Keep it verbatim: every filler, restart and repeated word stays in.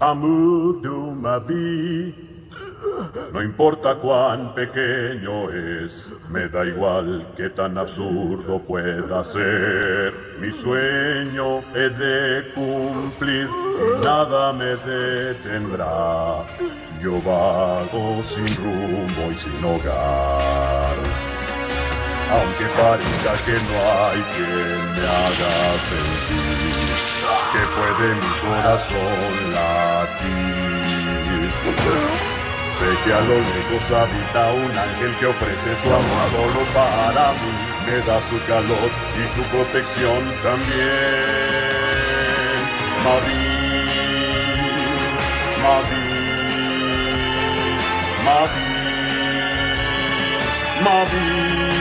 Amudu Mabi. No importa cuán pequeño es, me da igual que tan absurdo pueda ser. Mi sueño he de cumplir y nada me detendrá. Yo vago sin rumbo y sin hogar. Aunque parezca que no hay quien me haga sentir que puede mi corazón latir. Sé que a lo lejos habita un ángel que ofrece su amor solo para mí. Me da su calor y su protección también. Mavi, Mavi, Mavi, Mavi.